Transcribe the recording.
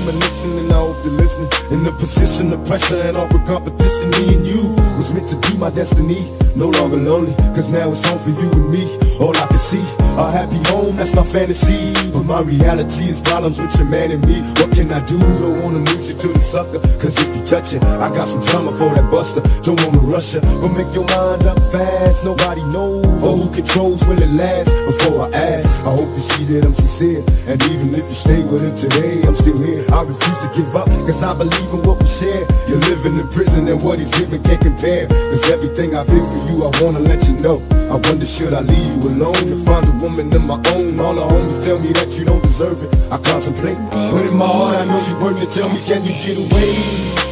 reminiscing, and I hope you're listening. In the position of pressure and awkward competition, me and you was meant to be my destiny. No longer lonely, cause now it's home for you and me. All I can see, a happy home, that's my fantasy. But my reality is problems with your man and me. What can I do? Don't wanna lose you to the sucker, cause if you touch it, I got some drama for that buster. Don't wanna rush it, but make your mind up fast. Nobody knows, or who controls will it last. Before I ask, I hope you see that I'm sincere. And even if you stay with him today, I'm still here. I refuse to give up, cause I believe in what we share. You're living in prison and what he's giving can't compare. Cause everything I feel for you, I wanna let you know. I wonder, should I leave you alone to find a woman of my own? All the homies tell me that you don't deserve it. I contemplate, but in my heart I know you worth it. Tell me, can you get away?